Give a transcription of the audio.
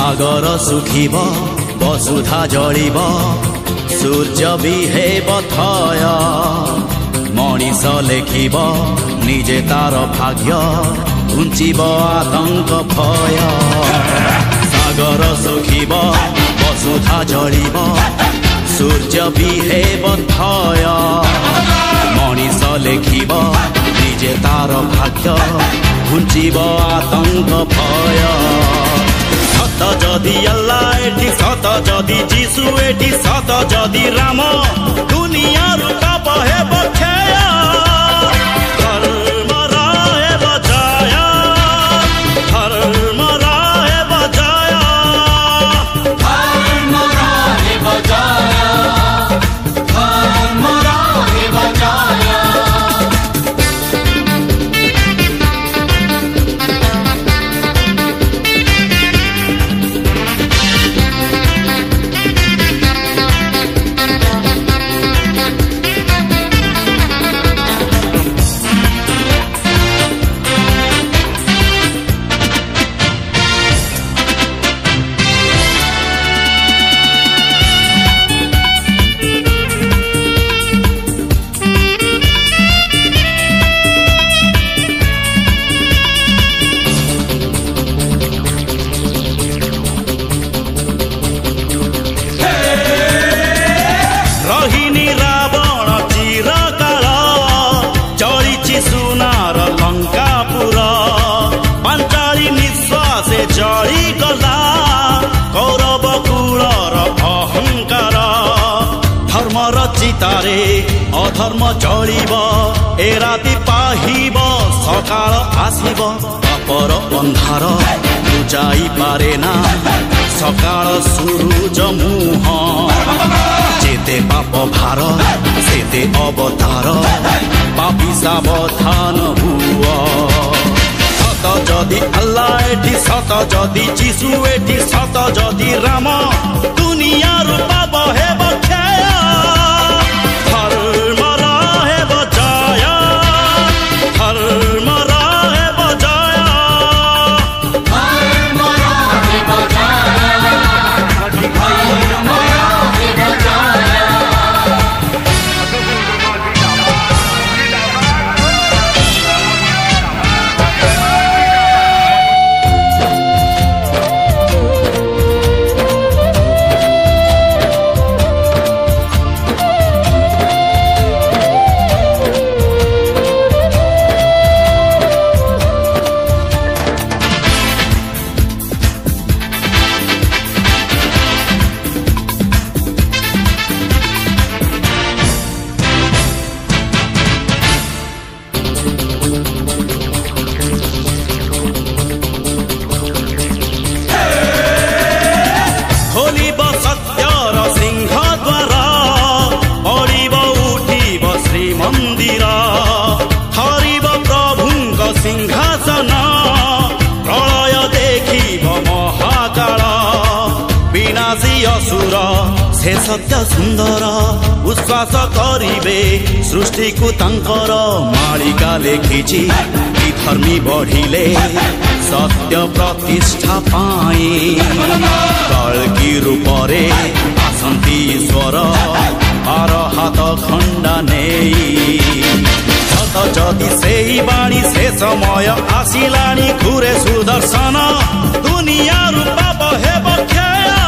सागर सुखिब वसुधा जलिब सूर्य भी हेब थय मनीष लेखिब निजे तार भाग्य घुंचिब आतंक भय सागर सुखिब वसुधा जलिब सूर्य भी हेब थय मनीष लेखिब निजे तार भाग्य घुंचिब आतंक भय सत जदि अल्लाह एठी सत जदि जीशु एठी सत जदि राम दुनिया पाप हेब क्षय धर्म हेब जय धर्म हेब जय धर्म हेब जय धर्म हेब जय चितारे अधर्म जलिब ए राति पाहिब सकाळ आसिब पापर अंधार बुझाई पारे ना सकाळ सूरज मुह जेते पाप भार सेते अवतार पापी सावधान हुआ सत जदि अल्लाह एठी सत जदि जीशु एठी सत जदि राम दुनिया पाप हेब क्षय धर्म हेब जय धर्म हेब जय धर्म हेब जय धर्म हेब जय सिंहासन प्रलय देखिब महाकाल विनाशी असुर से सत्य सुंदर उश्वास करिबे सृष्टि को तांकर मालिका लेखिछि कि धर्मी बढ़िले सत्य प्रतिष्ठा पाई कल्कि रूपरे आसंती ईश्वर आर हाथ खंडा नेई सत जदि सेही बाणी से समय आसिलाणी घुरे सुदर्शन दुनिया पाप हेब क्षय